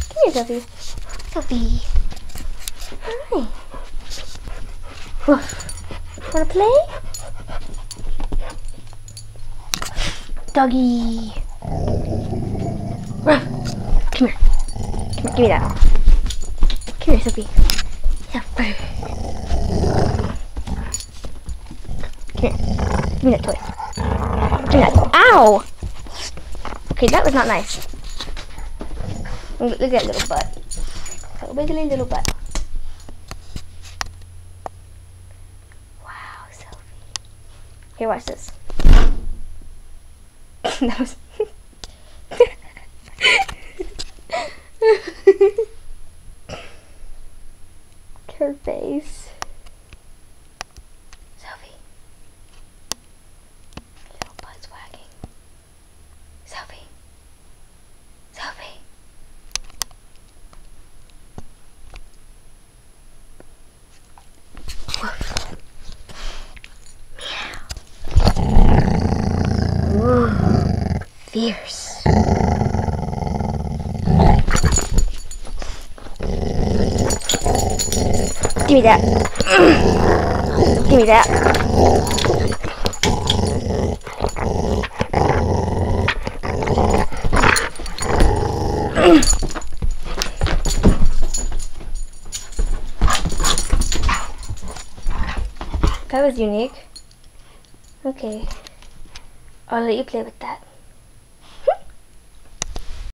Come here, Sophie. Sophie. Hi. Woof. Wanna play? Doggy. Ruff. Come here. Come here, give me that. Come here, Sophie. Yeah. Come here. Give me that toy. Give me that. Ow! Okay, that was not nice. Look at that little butt. That wiggly little butt. Wow, Sophie. Here, watch this. That was... Her face. Sophie. Little butt's wagging. Sophie. Sophie. Meow. Ooh, fierce. Give me that. Give me that. That was unique. Okay. I'll let you play with that.